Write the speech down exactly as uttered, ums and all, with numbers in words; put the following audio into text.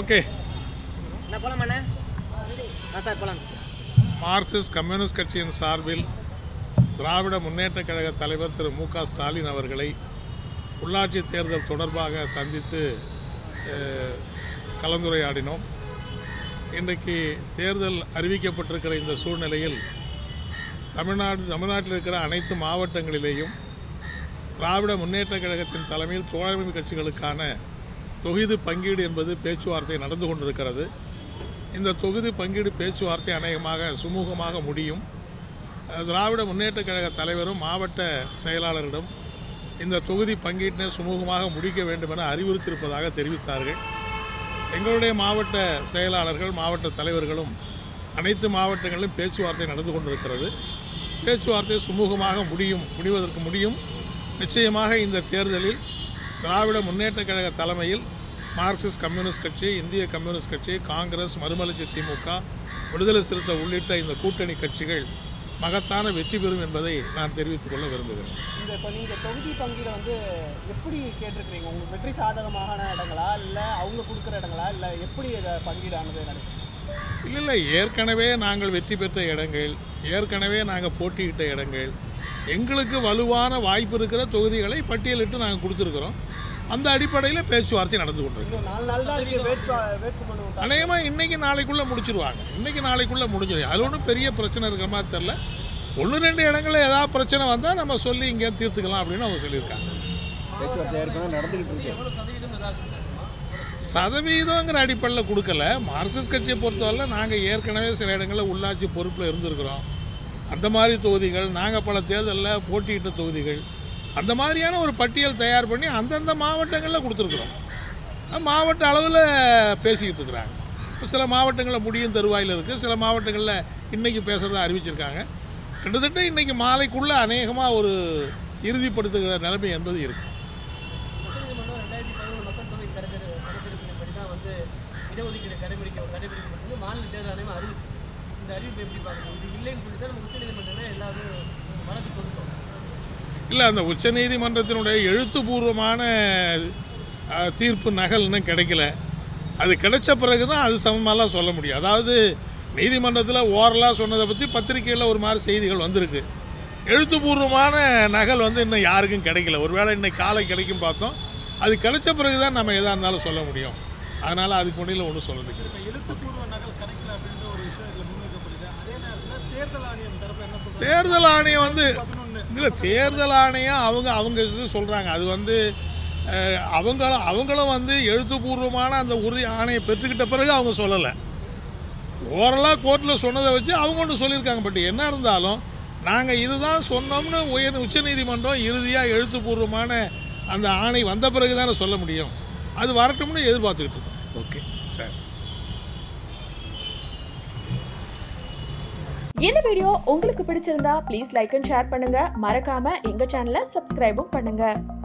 Okay நான் போலாமாண்ணே? ஆ சார் போலாம். மார்க்சிஸ்ட் கம்யூனிஸ்ட் கட்சியின் சார்பில் திராவிட முன்னேற்ற கழக தலைவர் திரு மு க ஸ்டாலின் அவர்களை உள்ளாட்சி தேர்தல் தொடர்பாக சந்தித்து கலந்துரையாடினோம். இன்றைக்கு தேர்தல் அறிவிக்கப்பட்டிருக்கிற இந்த சூழ்நிலையில் தமிழ்நாடு தமிழ்நாட்டில் இருக்கிற அனைத்து மாவட்டங்களிலேயும் திராவிட முன்னேற்ற கழகத்தின் தலைமையில் தோழமை கட்சிகளுக்கான தொகுதி பங்கீடு என்பது பேச்சுவார்த்தை நடந்து கொண்டிருக்கிறது. இந்த தொகுதி பங்கீடு பேச்சுவார்த்தை அநேகமாக சுமூகமாக முடியும். திராவிட முன்னேற்ற கழக தலைவரும் மாவட்ட செயலாளரிடம் இந்த தொகுதி பங்கீட்டினை சுமூகமாக முடிக்க வேண்டும் என அறிவுறுத்தியிருப்பதாக தெரிவித்தார்கள். எங்களுடைய மாவட்ட செயலாளர்கள் மாவட்ட தலைவர்களும் அனைத்து மாவட்டங்களிலும் பேச்சுவார்த்தை நடந்து கொண்டிருக்கிறது. பேச்சுவார்த்தை சுமூகமாக முடியும் முடிவதற்கு முடியும். நிச்சயமாக இந்த தேர்தலில் திராவிட முன்னேற்ற கழக தலைமையில் மார்க்சிஸ்ட் கம்யூனிஸ்ட் கட்சி, இந்திய கம்யூனிஸ்ட் கட்சி, காங்கிரஸ், மறுமலர்ச்சி திமுக, விடுதலை சிறுத்தை உள்ளிட்ட இந்த கூட்டணி கட்சிகள் மகத்தான வெற்றி பெறும் என்பதை நான் தெரிவித்துக் கொள்ள விரும்புகிறேன். இந்த இப்போ நீங்கள் தொகுதி பங்கீடு வந்து எப்படி கேட்டிருக்கிறீங்க? உங்களுக்கு வெற்றி சாதகமான இடங்களா இல்லை அவங்க கொடுக்குற இடங்களா இல்லை எப்படி இதை பங்கீடானது நடக்கும்? இல்லை இல்லை ஏற்கனவே நாங்கள் வெற்றி பெற்ற இடங்கள், ஏற்கனவே நாங்கள் போட்டியிட்ட இடங்கள், எங்களுக்கு வலுவான வாய்ப்பு இருக்கிற தொகுதிகளை பட்டியலிட்டு நாங்கள் கொடுத்துருக்குறோம். அந்த அடிப்படையில் பேச்சுவார்த்தை நடந்து கொண்டிருக்கோம். நாலு நாள் தான் இருக்குது வேட்பு வேட்புமனு அநேகமாக இன்றைக்கி நாளைக்குள்ளே முடிச்சிருவாங்க. இன்றைக்கி நாளைக்குள்ளே முடிஞ்சிடும். அது ஒன்றும் பெரிய பிரச்சனை இருக்கிற மாதிரி தெரில. ஒன்று ரெண்டு இடங்களில் ஏதாவது பிரச்சனை வந்தால் நம்ம சொல்லி இங்கே தீர்த்துக்கலாம் அப்படின்னு அவங்க சொல்லியிருக்காங்க. பேச்சுவார்த்தை ஏற்கனவே நடந்துக்கிட்டு இருக்கு. சதவீதங்கிற அடிப்படையில் கொடுக்கல. மார்க்சிஸ்ட் கட்சியை பொறுத்தவரை நாங்கள் ஏற்கனவே சில இடங்களில் உள்ளாட்சி பொறுப்பில் இருந்திருக்கிறோம். அந்த மாதிரி தொகுதிகள், நாங்கள் பல தேர்தலில் போட்டியிட்ட தொகுதிகள், அந்த மாதிரியான ஒரு பட்டியல் தயார் பண்ணி அந்தந்த மாவட்டங்களில் கொடுத்துருக்குறோம். மாவட்ட அளவில் பேசிக்கிட்டு இருக்கிறாங்க. இப்போ சில மாவட்டங்களில் முடியும் தருவாயில் இருக்குது, சில மாவட்டங்களில் இன்றைக்கி பேசுகிறதா அறிவிச்சிருக்காங்க. கிட்டத்தட்ட இன்றைக்கி மாலைக்குள்ளே அநேகமாக ஒரு இறுதிப்படுத்துகிற நிலைமை என்பது இருக்குது. இல்லை, அந்த உச்சநீதிமன்றத்தினுடைய எழுத்துப்பூர்வமான தீர்ப்பு நகல் இன்னும் கிடைக்கல. அது கிடைச்ச பிறகு தான் அது சமமாலாம் சொல்ல முடியும். அதாவது நீதிமன்றத்தில் ஓரலாக சொன்னதை பற்றி பத்திரிகையில் ஒரு மாதிரி செய்திகள் வந்திருக்கு. எழுத்துப்பூர்வமான நகல் வந்து இன்னும் யாருக்கும் கிடைக்கல. ஒருவேளை இன்னைக்கு காலை கிடைக்கும் பார்த்தோம். அது கிடைச்ச பிறகு தான் நம்ம எதாக இருந்தாலும் சொல்ல முடியும். அதனால் அதுக்கு முன்னில் ஒன்றும் சொல்கிறதுக்கு எழுத்துப்பூர்வ நகல் கிடைக்கல அப்படின்ற ஒரு விஷயம் இதில் முன்வைக்கப்படுது. அதே நேரத்தில் தேர்தல் ஆணையம் தரப்பு என்ன சொல்றாங்க? தேர்தல் ஆணையம் வந்து இல்லை, தேர்தல் ஆணையம் அவங்க அவங்க இது சொல்கிறாங்க. அது வந்து அவங்களும் அவங்களும் வந்து எழுத்துப்பூர்வமான அந்த உறுதி ஆணையை பெற்றுக்கிட்ட பிறகு அவங்க சொல்லலை. ஓரலாக கோர்ட்டில் சொன்னதை வச்சு அவங்க ஒன்று சொல்லியிருக்காங்க. பட் என்ன இருந்தாலும் நாங்கள் இதுதான் சொன்னோம்னு உயர் உச்சநீதிமன்றம் இறுதியாக எழுத்துப்பூர்வமான அந்த ஆணை வந்த பிறகு தானே சொல்ல முடியும். அது வரட்டும்னு எதிர்பார்த்துக்கிட்டு இருக்கோம். ஓகே, சரி. இந்த வீடியோ உங்களுக்கு பிடிச்சிருந்தா ப்ளீஸ் லைக் அண்ட் ஷேர் பண்ணுங்க. மறக்காம எங்க சேனலை சப்ஸ்கிரைபும் பண்ணுங்க.